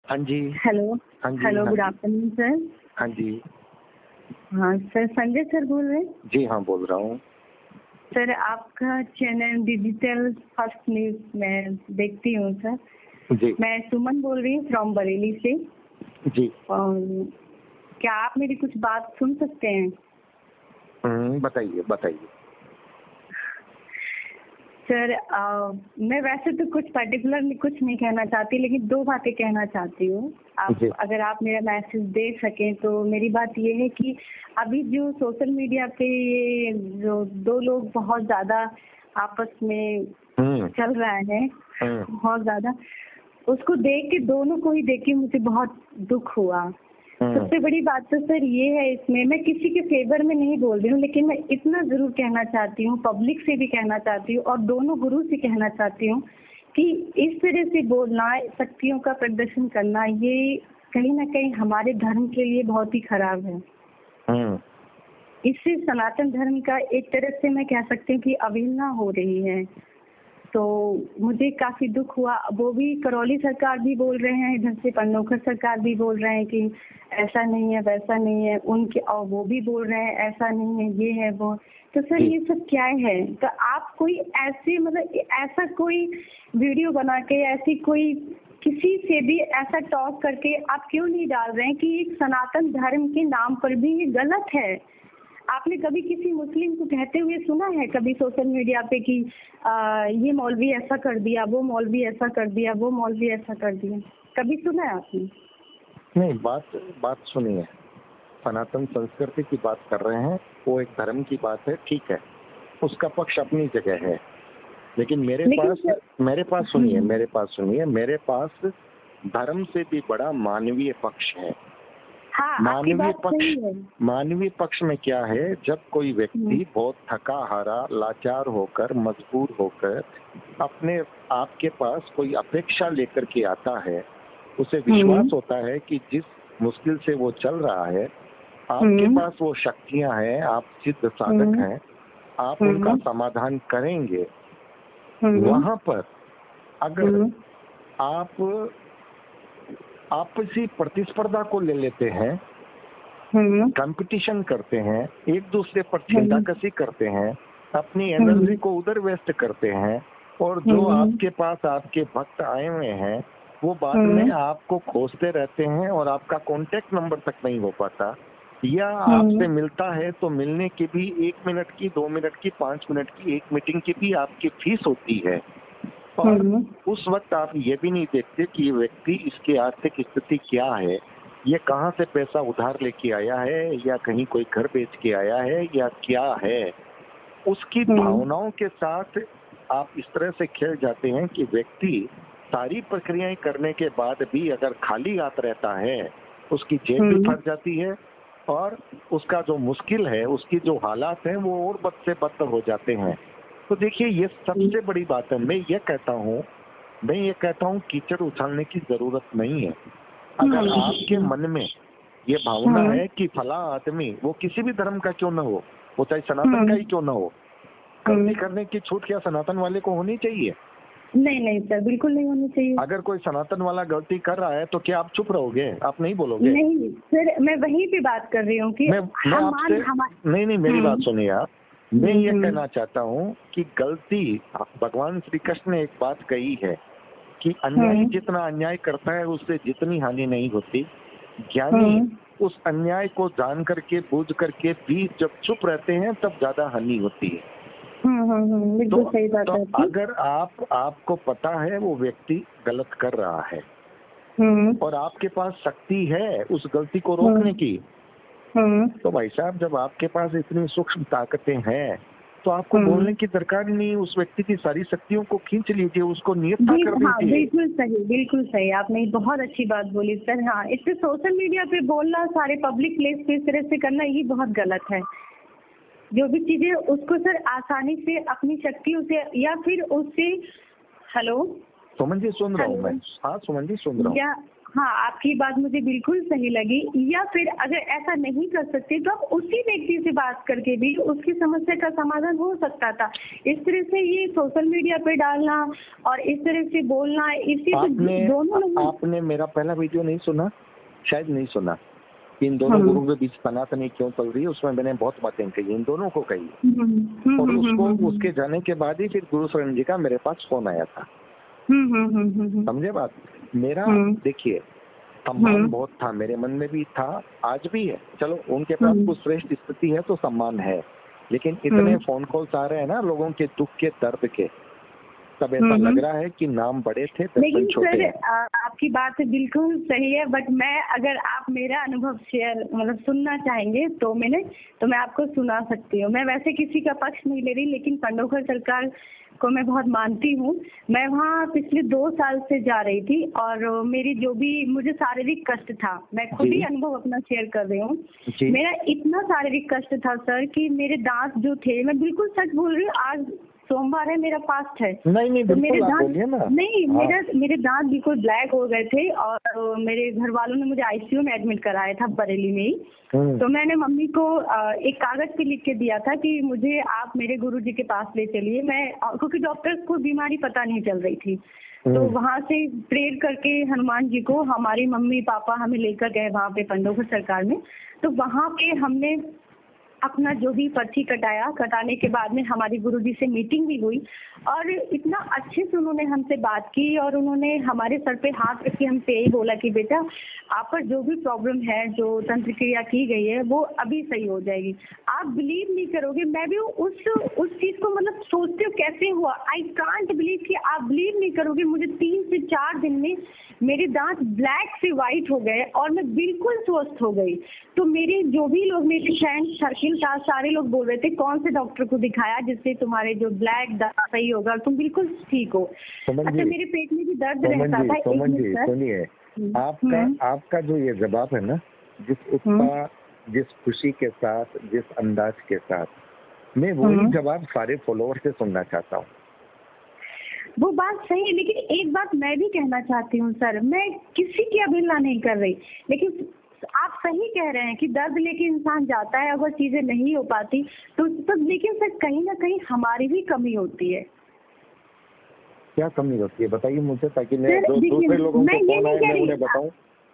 हाँ जी। हेलो। हाँ जी। हेलो, हाँ गुड जी। Afternoon sir. हाँ जी। हाँ सर, संजय सर बोल रहे हैं? जी हाँ, बोल रहा हूँ। सर, आपका चैनल डिजिटल फर्स्ट न्यूज मैं देखती हूँ सर। जी। मैं सुमन बोल रही हूँ फ्रॉम बरेली से। जी। और क्या आप मेरी कुछ बात सुन सकते हैं? बताइए बताइए। सर, मैं वैसे तो कुछ पर्टिकुलर कुछ नहीं कहना चाहती, लेकिन दो बातें कहना चाहती हूँ। जी। अगर आप मेरा मैसेज दे सकें तो मेरी बात ये है कि अभी जो सोशल मीडिया पे ये जो दो लोग बहुत ज़्यादा आपस में चल रहा है, बहुत ज़्यादा, उसको देख के, दोनों को ही देख के मुझे बहुत दुख हुआ। सबसे बड़ी बात तो सर ये है, इसमें मैं किसी के फेवर में नहीं बोल रही हूँ, लेकिन मैं इतना जरूर कहना चाहती हूँ, पब्लिक से भी कहना चाहती हूँ और दोनों गुरु से कहना चाहती हूँ कि इस तरह से बोलना, शक्तियों का प्रदर्शन करना, ये कहीं ना कहीं हमारे धर्म के लिए बहुत ही खराब है। इससे सनातन धर्म का एक तरह से मैं कह सकती हूँ कि अवहेलना हो रही है। तो मुझे काफी दुख हुआ। वो भी करौली सरकार भी बोल रहे हैं, इधर से पन्नौखर सरकार भी बोल रहे हैं कि ऐसा नहीं है, वैसा नहीं है उनके, और वो भी बोल रहे हैं ऐसा नहीं है, ये है वो। तो सर ये सब क्या है? तो आप कोई ऐसे, मतलब ऐसा कोई वीडियो बना के, ऐसी कोई किसी से भी ऐसा टॉक करके आप क्यों नहीं डाल रहे हैं कि एक सनातन धर्म के नाम पर भी ये गलत है? आपने कभी किसी मुस्लिम को कहते हुए सुना है कभी सोशल मीडिया पे कि ये मौलवी ऐसा कर दिया, वो मौलवी ऐसा कर दिया, वो मौलवी ऐसा कर दिया? कभी सुना है आपने? नहीं, बात सुनिए। सनातन संस्कृति की बात कर रहे हैं, वो एक धर्म की बात है, ठीक है, उसका पक्ष अपनी जगह है। लेकिन मेरे पास सुनिए, मेरे पास धर्म से भी बड़ा मानवीय पक्ष है। हाँ, मानवीय पक्ष में क्या है, जब कोई व्यक्ति बहुत थका हारा, लाचार होकर, मजबूर होकर अपने आपके पास कोई अपेक्षा लेकर के आता है, उसे विश्वास होता है कि जिस मुश्किल से वो चल रहा है, आपके पास वो शक्तियां हैं, आप सिद्ध साधक हैं, आप उनका समाधान करेंगे। वहां पर अगर आप आपसी प्रतिस्पर्धा को ले लेते हैं, कंपटीशन करते हैं, एक दूसरे पर छींटाकशी करते हैं, अपनी एनर्जी को उधर वेस्ट करते हैं, और जो आपके पास आपके भक्त आए हुए हैं वो बाद में आपको खोजते रहते हैं और आपका कांटेक्ट नंबर तक नहीं हो पाता, या आपसे मिलता है तो मिलने की भी 1 मिनट की, 2 मिनट की, 5 मिनट की, एक मीटिंग की भी आपकी फीस होती है। और उस वक्त आप ये भी नहीं देखते कि ये व्यक्ति, इसकी आर्थिक स्थिति क्या है, ये कहाँ से पैसा उधार लेके आया है, या कहीं कोई घर बेच के आया है, या क्या है। उसकी भावनाओं के साथ आप इस तरह से खेल जाते हैं कि व्यक्ति सारी प्रक्रियाएं करने के बाद भी अगर खाली हाथ रहता है, उसकी जेब भी फट जाती है, और उसका जो मुश्किल है, उसकी जो हालात हैं, वो और बद से बदतर हो जाते हैं। तो देखिए, ये सबसे बड़ी बात है। मैं ये कहता हूँ कीचड़ उछालने की जरूरत नहीं है। अगर आपके मन में ये भावना है कि फला आदमी, वो किसी भी धर्म का क्यों ना हो, वो चाहे सनातन का ही क्यों ना हो, गलती करने की छूट क्या सनातन वाले को होनी चाहिए? नहीं सर, बिल्कुल नहीं होनी चाहिए। अगर कोई सनातन वाला गलती कर रहा है तो क्या आप चुप रहोगे? आप नहीं बोलोगे? नहीं सर, मैं वहीं पे बात कर रही हूँ कि नहीं, मेरी बात सुनिए आप। मैं ये कहना चाहता हूँ कि गलती, भगवान श्री कृष्ण ने एक बात कही है कि अन्यायी जितना अन्याय करता है उससे जितनी हानि नहीं होती, ज्ञानी उस अन्याय को जान करके, बूझ करके भी जब चुप रहते हैं तब ज्यादा हानि होती है। बिल्कुल सही बात है। तो अगर आपको पता है वो व्यक्ति गलत कर रहा है और आपके पास शक्ति है उस गलती को रोकने की, तो भाई साहब, जब आपके पास इतनी सूक्ष्म ताकतें हैं तो आपको बोलने की दरकार नहीं। उस व्यक्ति की सारी शक्तियों को खींच लीजिए, उसको नियंत्रण कर दीजिए। बिल्कुल सही, आपने बहुत अच्छी बात बोली सर। हाँ, इससे सोशल मीडिया पे बोलना, सारे पब्लिक प्लेस पे इस तरह से करना, ये बहुत गलत है। जो भी चीजें उसको सर आसानी से अपनी शक्तियों से, या फिर उससे, हेलो सुमन जी सुन रहा हूँ मैं। हाँ सुमन जी सुन रहा हूँ। हाँ, आपकी बात मुझे बिल्कुल सही लगी। या फिर अगर ऐसा नहीं कर सकते तो आप उसी व्यक्ति से बात करके भी उसकी समस्या का समाधान हो सकता था। इस तरह से ये सोशल मीडिया पे डालना और इस तरह से बोलना, इससे तो दोनों आपने मेरा पहला वीडियो नहीं सुना, शायद नहीं सुना। इन दोनों गुरुओं के बीच सनातनी क्यों चल रही है, उसमें मैंने बहुत बातें कही, इन दोनों को कही। और उसको उसके जाने के बाद ही फिर गुरु शरण जी का मेरे पास फोन आया था। समझे बात? मेरा देखिए सम्मान बहुत था, मेरे मन में भी था, आज भी है। चलो उनके पास कुछ श्रेष्ठ स्थिति है तो सम्मान है, लेकिन इतने फोन कॉल्स आ रहे हैं ना लोगों के दुख के दर्द के, तब ऐसा लग रहा है कि नाम बड़े थे दर्शन छोटे हैं। आपकी बात बिल्कुल सही है, बट मैं अगर आप मेरा अनुभव शेयर मतलब सुनना चाहेंगे तो मैं आपको सुना सकती हूँ। मैं वैसे किसी का पक्ष नहीं ले रही, लेकिन पंडोखर सरकार को मैं बहुत मानती हूँ। मैं वहाँ पिछले 2 साल से जा रही थी और मेरी जो भी मुझे शारीरिक कष्ट था, मैं खुद ही अनुभव अपना शेयर कर रही हूँ। मेरा इतना शारीरिक कष्ट था सर कि मेरे दांत जो थे, मैं बिल्कुल सच बोल रही हूँ, आज सोमवार है, मेरा फास्ट है। नहीं तो मेरे दांत नहीं मेरे दांत बिल्कुल ब्लैक हो गए थे और मेरे घर वालों ने मुझे आईसीयू में एडमिट कराया था बरेली में ही। तो मैंने मम्मी को एक कागज पे लिख के दिया था कि मुझे आप मेरे गुरुजी के पास ले चलिए, क्योंकि डॉक्टर्स को बीमारी पता नहीं चल रही थी। तो वहाँ से प्रेयर करके हनुमान जी को हमारी मम्मी पापा हमें लेकर गए वहाँ पे पंडोखर सरकार में। तो वहाँ पे हमने अपना जो भी पर्ची कटाने के बाद में हमारी गुरुजी से मीटिंग भी हुई और इतना अच्छे से उन्होंने हमसे बात की और उन्होंने हमारे सर पे हाथ रख के हमसे यही बोला कि बेटा आप पर जो भी प्रॉब्लम है, जो तंत्र क्रिया की गई है, वो अभी सही हो जाएगी। आप बिलीव नहीं करोगे, मैं भी उस चीज को मतलब सोचते हो कैसे हुआ, आई कांट बिलीव कि आप बिलीव नहीं करोगे, मुझे 3 से 4 दिन में मेरे दांत ब्लैक से व्हाइट हो गए और मैं बिल्कुल स्वस्थ हो गई। तो मेरे जो भी लोग, मेरे फ्रेंड सर्किल था, सारे लोग बोल रहे थे कौन से डॉक्टर को दिखाया जिससे तुम्हारे जो ब्लैक दांत सही होगा, तुम बिल्कुल ठीक हो। अच्छा, मेरे पेट में भी दर्द रहता था। सुनिए, आपका जो ये जवाब है ना, जिस उत्साह, जिस खुशी के साथ, जिस अंदाज के साथ, मैं वही जवाब सारे फॉलोअर से सुनना चाहता हूँ। वो बात सही है, लेकिन एक बात मैं भी कहना चाहती हूँ सर, मैं किसी की अवहेलना नहीं कर रही, लेकिन आप सही कह रहे हैं कि दर्द लेके इंसान जाता है, अगर चीजें नहीं हो पाती तो लेकिन सर कहीं ना कहीं हमारी भी कमी होती है। क्या कमी होती है बताइए मुझे, ताकि मैं दूसरे लोगों को फोन आए मैं उन्हें बताऊं।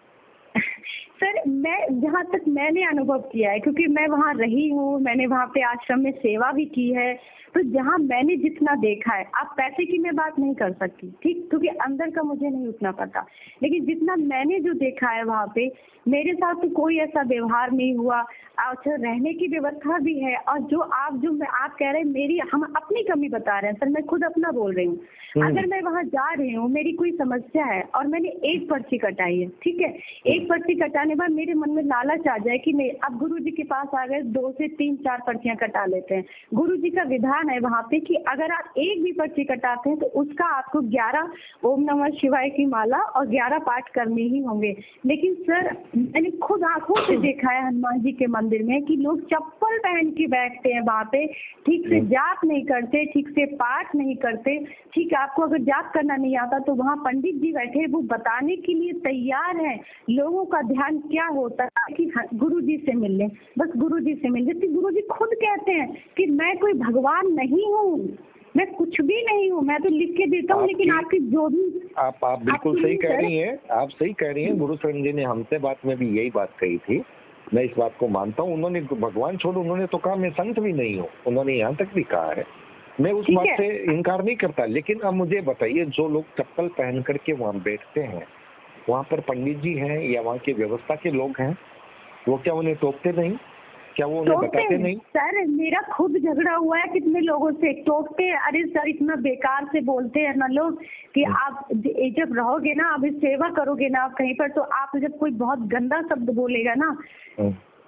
सर मैं जहाँ तक मैंने अनुभव किया है, क्योंकि मैं वहाँ रही हूँ, मैंने वहाँ पे आश्रम में सेवा भी की है, तो जहाँ मैंने जितना देखा है, आप पैसे की मैं बात नहीं कर सकती, ठीक, क्योंकि अंदर का मुझे नहीं उतना पता, लेकिन जितना मैंने जो देखा है वहाँ पे मेरे साथ तो कोई ऐसा व्यवहार नहीं हुआ। अच्छा, रहने की व्यवस्था भी है, और जो आप कह रहे हैं हम अपनी कमी बता रहे हैं सर, मैं खुद अपना बोल रही हूँ। अगर मैं वहाँ जा रही हूँ, मेरी कोई समस्या है और मैंने एक पर्ची कटाई है, ठीक है, एक पर्ची कटाने बाद मेरे मन में लालच आ जाए कि नहीं, अब गुरुजी के पास आ गए, 2 से 3-4 पर्चियां कटा लेते हैं। गुरुजी का विधान है वहाँ पे कि अगर आप एक भी पर्ची कटाते हैं तो उसका आपको 11 ओम नमः शिवाय की माला और 11 पाठ करने ही होंगे। लेकिन सर मैंने खुद आंखों से देखा है हनुमान जी के मंदिर में कि लोग चप्पल पहन के बैठते हैं वहाँ पे, ठीक से जाप नहीं करते, ठीक से पाठ नहीं करते। ठीक है, आपको अगर जाप करना नहीं आता तो वहाँ पंडित जी बैठे, वो बताने के लिए तैयार हैं लोगों का ध्यान क्या होता है कि गुरु जी से मिल लें, बस गुरु जी से मिल लें। गुरु जी खुद कहते हैं कि मैं कोई भगवान नहीं हूँ, मैं कुछ भी नहीं हूँ, मैं तो लिख के देता हूँ, लेकिन आपकी जो भी आप बिल्कुल सही कह रही हैं, आप सही कह रही हैं। गुरु शरण जी ने हमसे बात में भी यही बात कही थी, मैं इस बात को मानता हूँ। उन्होंने भगवान छोड़ो, उन्होंने तो कहा मैं संत भी नहीं हूँ, उन्होंने यहाँ तक भी कहा है, मैं उस बात से इनकार नहीं करता। लेकिन अब मुझे बताइए, जो लोग चप्पल पहन करके वहाँ बैठते हैं, वहाँ पर पंडित जी हैं या वहाँ की व्यवस्था के लोग हैं, वो क्या उन्हें टोकते नहीं? क्या वो उन्हें बताते नहीं? सर मेरा खुद झगड़ा हुआ है कितने लोगों से, टोकते हैं, अरे सर इतना बेकार से बोलते हैं ना लोग कि आप जब रहोगे ना, आप सेवा करोगे ना आप कहीं पर, तो आप जब कोई बहुत गंदा शब्द बोलेगा ना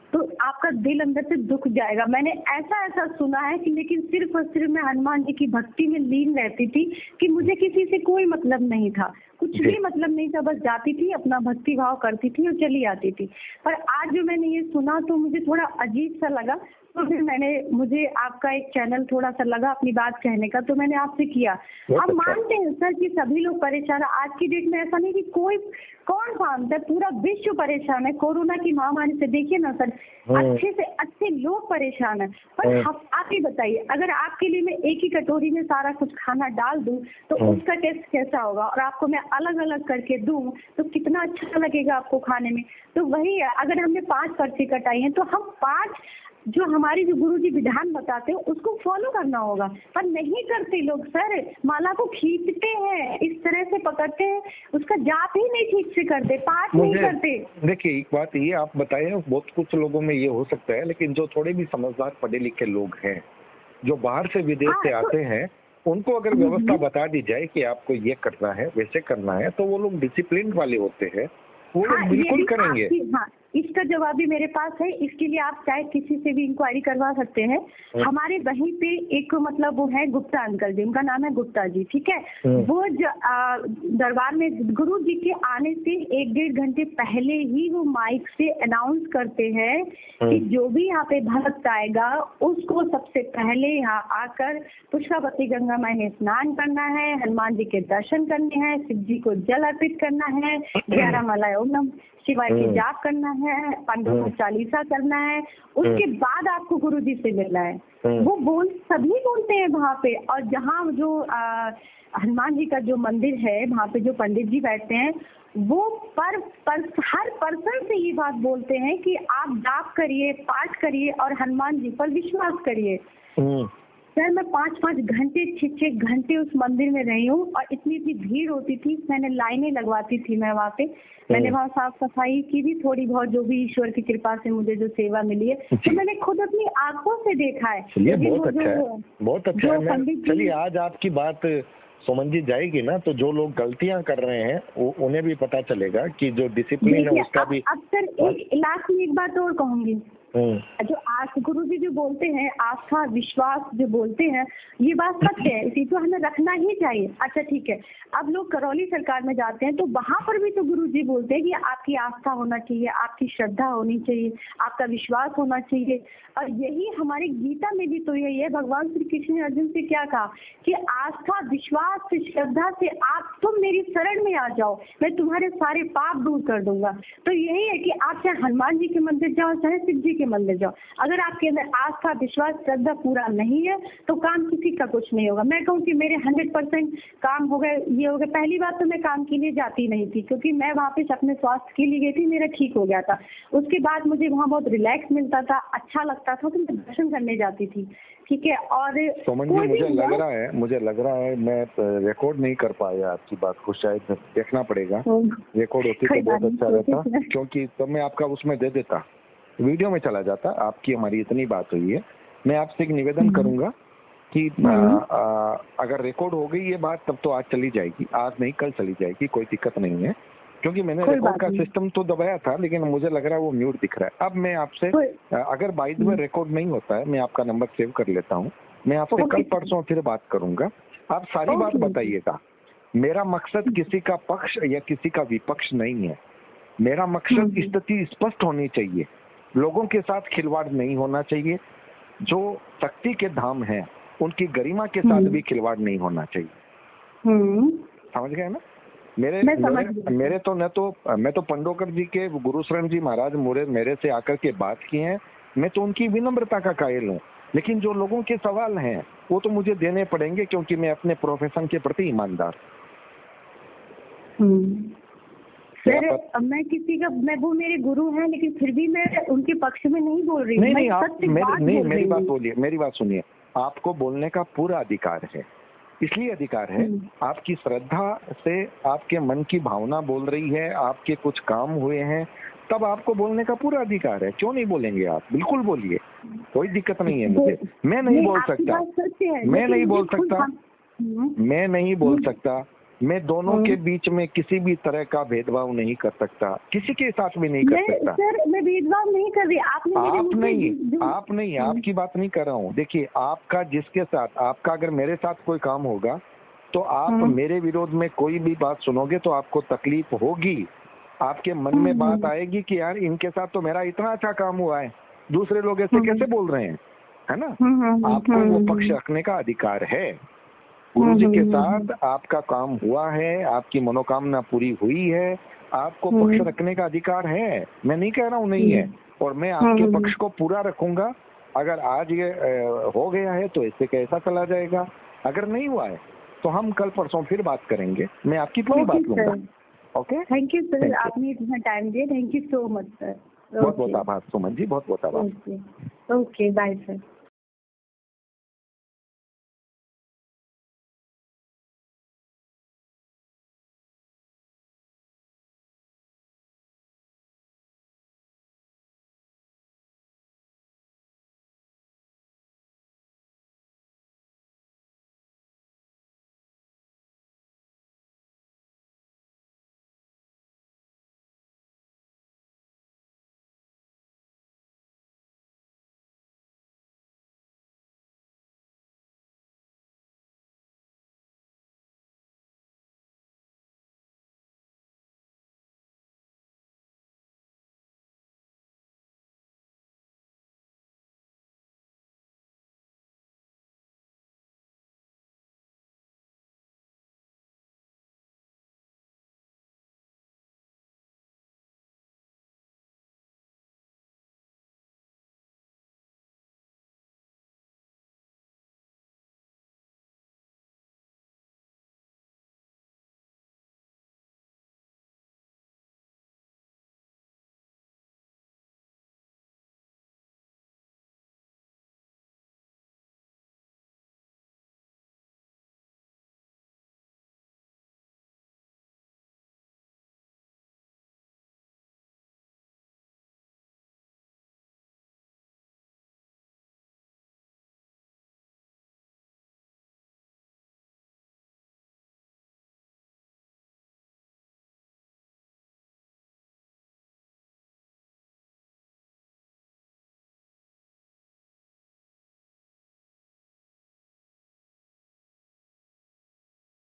तो आपका दिल अंदर से दुख जाएगा। मैंने ऐसा ऐसा सुना है कि लेकिन सिर्फ और सिर्फ मैं हनुमान जी की भक्ति में लीन रहती थी कि मुझे किसी से कोई मतलब नहीं था, कुछ भी मतलब नहीं था, बस जाती थी अपना भक्ति भाव करती थी और चली आती थी। पर आज जो मैंने ये सुना तो मुझे थोड़ा अजीब सा लगा, तो फिर मुझे आपका एक चैनल थोड़ा सा लगा अपनी बात कहने का, तो मैंने आपसे किया। आप मानते हैं सर कि सभी लोग परेशान है आज की डेट में? ऐसा नहीं कि कौन मानता है, पूरा विश्व परेशान है कोरोना की महामारी से। देखिए ना सर, अच्छे से अच्छे लोग परेशान है। पर आप ही बताइए, अगर आपके लिए मैं एक ही कटोरी में सारा कुछ खाना डाल दूं तो उसका टेस्ट कैसा होगा, और आपको मैं अलग अलग करके दूं तो कितना अच्छा लगेगा आपको खाने में। तो वही है, अगर हमने 5 पर्ची कटाई है तो हम 5 जो हमारी जो गुरु जी विधान बताते हैं उसको फॉलो करना होगा, पर नहीं करते लोग सर। माला को खींचते हैं, इस तरह से पकड़ते हैं, उसका जाप ही नहीं ठीक से करते, पाठ नहीं करते। देखिए एक बात ये आप बताए, बहुत कुछ लोगों में ये हो सकता है, लेकिन जो थोड़े भी समझदार पढ़े लिखे लोग हैं, जो बाहर से विदेश से आते हैं, उनको अगर व्यवस्था बता दी जाए कि आपको ये करना है, वैसे करना है, तो वो लोग डिसिप्लिन वाले होते हैं, वो लोग बिल्कुल करेंगे। हाँ, इसका जवाब भी मेरे पास है। इसके लिए आप चाहे किसी से भी इंक्वायरी करवा सकते हैं। हमारे वहीं पे एक मतलब वो है गुप्ता अंकल जी, उनका नाम है गुप्ता जी, ठीक है। वो दरबार में गुरु जी के आने से 1-1.5 घंटे पहले ही वो माइक से अनाउंस करते हैं कि जो भी यहाँ पे भक्त आएगा उसको सबसे पहले यहाँ आकर पुष्पावती गंगा माई में स्नान करना है, हनुमान जी के दर्शन करने हैं, शिव जी को जल अर्पित करना है, 11 माला ओम नमः शिवाय की जाप करना है, 15 चालीसा करना है, उसके बाद आपको गुरु जी से मिलना है। वो सभी बोलते हैं वहाँ पे। और जहाँ जो हनुमान जी का जो मंदिर है, वहाँ पे जो पंडित जी बैठते हैं, वो हर पर्सन से ये बात बोलते हैं कि आप जाप करिए, पाठ करिए और हनुमान जी पर विश्वास करिए। सर मैं 5-5 घंटे 6-6 घंटे उस मंदिर में रही हूँ, और इतनी भीड़ होती थी, मैंने लाइनें लगवाती थी मैं वहाँ पे। मैंने वहाँ साफ सफाई की भी थोड़ी बहुत, जो भी ईश्वर की कृपा से मुझे जो सेवा मिली है, तो मैंने खुद अपनी आंखों से देखा है। ये बहुत अच्छा है, बहुत अच्छा है। चलिए आज आपकी बात सुमन जी जाएगी ना, तो जो लोग गलतियां कर रहे हैं उन्हें भी पता चलेगा कि जो डिसिप्लिन है उसका भी। अब सर लास्ट में एक बात और कहूंगी, जो गुरु जी जो बोलते हैं आस्था विश्वास जो बोलते हैं, ये बात सत्य है, इसी को हमें रखना ही चाहिए। अच्छा ठीक है, अब लोग करौली सरकार में जाते हैं तो वहां पर भी तो गुरु जी बोलते हैं कि आपकी आस्था होना चाहिए, आपकी श्रद्धा होनी चाहिए, आपका विश्वास होना चाहिए। और यही हमारी गीता में भी तो यही है, भगवान श्री कृष्ण ने अर्जुन से क्या कहा कि आस्था विश्वास से श्रद्धा से तुम मेरी शरण में आ जाओ, मैं तुम्हारे सारे पाप दूर कर दूंगा। तो यही है कि आप चाहे हनुमान जी के मंदिर जाओ, चाहे शिव जी के मंदिर जाओ, अगर आपके अंदर आस्था विश्वास श्रद्धा पूरा नहीं है तो काम किसी का कुछ नहीं होगा। मैं कहूँ कि मेरे 100% काम हो गए, ये हो गया। पहली बात तो मैं काम के लिए जाती नहीं थी, क्योंकि मैं वहाँ पे अपने स्वास्थ्य के लिए गई थी, मेरा ठीक हो गया था। उसके बाद मुझे वहाँ बहुत रिलैक्स मिलता था, अच्छा लगता था, तो मैं दर्शन करने जाती थी, ठीक है। और सुमन जी मुझे लग रहा है मैं रिकॉर्ड नहीं कर पाया आपकी बात को, शायद देखना पड़ेगा, रिकॉर्ड होती तो बहुत अच्छा रहता, क्योंकि तब मैं आपका उसमें दे देता, वीडियो में चला जाता। आपकी हमारी इतनी बात हुई है, मैं आपसे एक निवेदन करूंगा कि अगर रिकॉर्ड हो गई ये बात तब तो आज चली जाएगी, आज नहीं कल चली जाएगी, कोई दिक्कत नहीं है, क्योंकि मैंने रिकॉर्ड का सिस्टम तो दबाया था, लेकिन मुझे लग रहा है वो म्यूट दिख रहा है। अब मैं आपसे, अगर बाय द वे रिकॉर्ड नहीं होता है, मैं आपका नंबर सेव कर लेता हूँ, मैं आपसे कल परसों फिर बात करूंगा, आप सारी बात बताइएगा। मेरा मकसद किसी का पक्ष या किसी का विपक्ष नहीं है, मेरा मकसद स्थिति स्पष्ट होनी चाहिए, लोगों के साथ खिलवाड़ नहीं होना चाहिए, जो शक्ति के धाम हैं उनकी गरिमा के साथ भी खिलवाड़ नहीं होना चाहिए। समझ गए ना? मेरे तो मैं तो पंडोकर जी के गुरु शरण जी महाराज मेरे से आकर के बात की है, मैं तो उनकी विनम्रता का कायल हूँ, लेकिन जो लोगों के सवाल हैं वो तो मुझे देने पड़ेंगे, क्योंकि मैं अपने प्रोफेशन के प्रति ईमानदार। सर मैं वो मेरे गुरु हैं, लेकिन फिर भी मैं उनके पक्ष में नहीं बोल रही हूँ। मेरी बात बोलिए, मेरी बात सुनिए, आपको बोलने का पूरा अधिकार है, इसलिए अधिकार है आपकी श्रद्धा से आपके मन की भावना बोल रही है, आपके कुछ काम हुए हैं, तब आपको बोलने का पूरा अधिकार है। क्यों नहीं बोलेंगे आप? बिल्कुल बोलिए, कोई दिक्कत नहीं है मुझे। मैं नहीं बोल सकता मैं दोनों के बीच में किसी भी तरह का भेदभाव नहीं कर सकता, किसी के साथ भी नहीं कर सकता। सर मैं भेदभाव नहीं कर रही, आपने आप नहीं, आपकी बात नहीं कर रहा हूँ। देखिए, आपका जिसके साथ, आपका अगर मेरे साथ कोई काम होगा तो आप मेरे विरोध में कोई भी बात सुनोगे तो आपको तकलीफ होगी, आपके मन में बात आएगी कि यार इनके साथ तो मेरा इतना अच्छा काम हुआ है, दूसरे लोग ऐसे कैसे बोल रहे हैं, है ना। आपको वो पक्ष रखने का अधिकार है। गुरु जी के साथ आपका काम हुआ है, आपकी मनोकामना पूरी हुई है, आपको पक्ष रखने का अधिकार है। मैं नहीं कह रहा हूँ नहीं है, और मैं आपके पक्ष को पूरा रखूंगा। अगर आज ये हो गया है तो इससे कैसा चला जाएगा, अगर नहीं हुआ है तो हम कल परसों फिर बात करेंगे, मैं आपकी पूरी बात लूंगा। ओके, थैंक यू सर, आपने इतना टाइम दिया, thank you so much sir. बहुत बहुत आभार सुमन जी, बहुत बहुत आभार। Okay, bye sir.